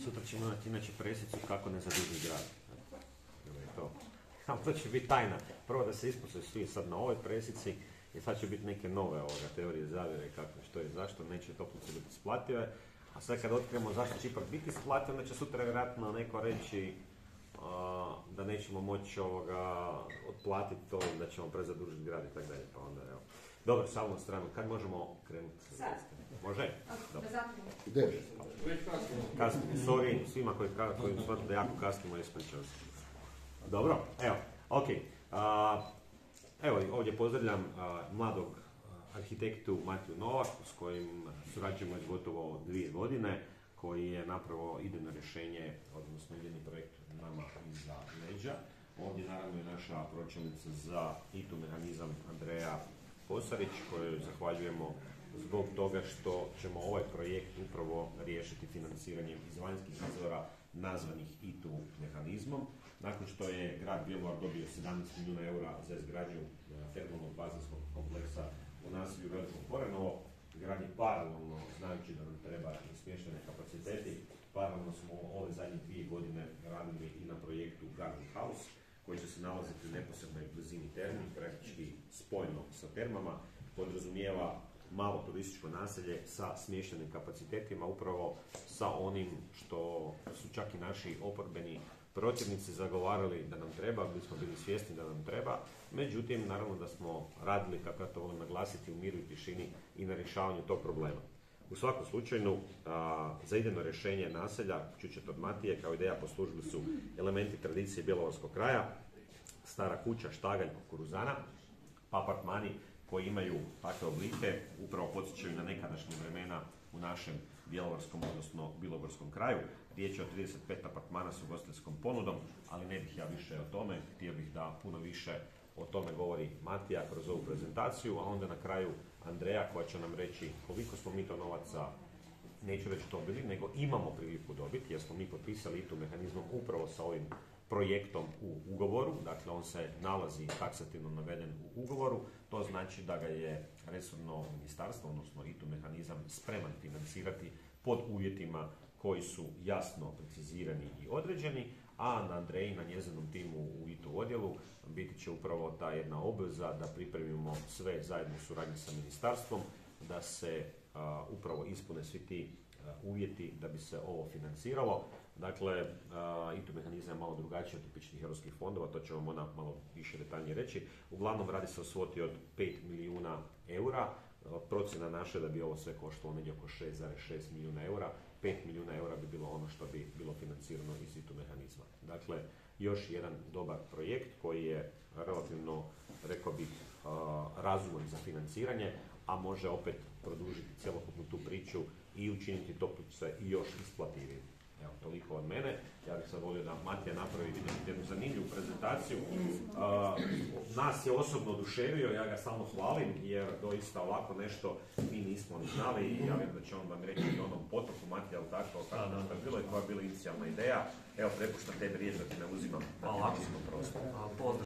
Sutra ćemo imati inače presicu kako ne zadužiti grad. To. To će biti tajna. Prvo da se ispuste svi sad na ovoj presici i sad će biti neke nove teorije zavjere kako, što i zašto, neće toplice biti isplative. A sad kad otkrijemo zašto će ipak biti isplative, onda će sutra vjerojatno neko reći da nećemo moći otplatiti to, da ćemo prezadužiti grad i tako dalje. Pa onda, evo. Dobro, samo na stranu. Kad možemo krenuti? Sad. Može? Dobro. Gdje? Kasnimo. Sorry svima koji smatruju da jako kasnimo, ispričao se. Dobro, evo, ok. Evo, ovdje pozdravljam mladog arhitektu Matiju Novaku s kojim surađujemo već gotovo 2 godine, koji je napravo idejno rješenje, odnosno idejni projekt nama iza leđa. Ovdje naravno je naša pročelnica za ITU mehanizam Andreja Posarić, kojoj zahvaljujemo zbog toga što ćemo ovaj projekt upravo riješiti financiranjem iz vanjskih izvora nazvanih ITU mehanizmom. Nakon što je grad Bjelovar dobio 17 milijuna eura za izgradnju termalnog bazenskog kompleksa u naselju Veliko Korenovo, grad je paralelno, znajući da nam treba i smještene kapaciteti, paralelno smo ove zadnje 2 godine radili i na projektu Garden House, koji će se nalaziti u neposrednoj blizini termi, praktički spojno sa termama, podrazumijeva malo turističko naselje sa smještenim kapacitetima, upravo sa onim što su čak i naši oporbeni protivnici zagovarali da nam treba, bili smo bili svjesni da nam treba, međutim, naravno da smo radili, kako ja to volim naglasiti, u miru i tišini i na rješavanju tog problema. U svakom slučaju, za idejno rješenje naselja, čućete od Matije, kao ideja poslužili su elementi tradicije bjelovarskog kraja, stara kuća, štagalj, kukuruzana, apartmani koji imaju takve oblike, upravo podsjećaju na nekadašnje vremena u našem bjelovarskom, odnosno bilogorskom kraju. Riječ je o 35 apartmana s ugostiteljskom ponudom, ali ne bih ja više o tome, htio bih da puno više o tome govori Matija kroz ovu prezentaciju, a onda na kraju Andreja koja će nam reći koliko smo mi to novaca, neću reći dobili, nego imamo priliku dobiti, jer smo mi potpisali ITU mehanizmom upravo sa ovim projektom u ugovoru, dakle on se nalazi taksativno naveden u ugovoru, to znači da ga je resorno ministarstvo, odnosno ITU mehanizam spreman financirati pod uvjetima koji su jasno precizirani i određeni, a na Andreji, na njezinom timu u ITU odjelu biti će upravo ta jedna obveza da pripremimo sve zajedno u suradnji sa ministarstvom, da se upravo ispune svi ti uvjeti da bi se ovo financiralo. Dakle, ITU mehanizam je malo drugačiji od tipičnih europskih fondova, to će vam ona malo više detaljnije reći. Uglavnom radi se o svoti od 5 milijuna eura. Procjena naša da bi ovo sve koštalo negdje oko 6,6 milijuna eura. 5 milijuna eura bi bilo ono što bi bilo financirano iz ITU mehanizma. Dakle, još jedan dobar projekt koji je relativno, rekao bih, razuman za financiranje, a može opet produžiti cjelokupnu tu priču i učiniti Toplice i još isplativijim. Evo, toliko od mene. Ja bih sad volio da Matija napravi jednu zanimljivu prezentaciju. Nas je osobno oduševio, ja ga samo hvalim, jer doista ovako nešto mi nismo ni znali i ja vjerujem da će on vam reći i onom potoku Matija, ali tako, kako što je bilo i koja je bila inicijalna ideja. Evo, prepuštam tebi riječ da ti ne uzimam na prostor.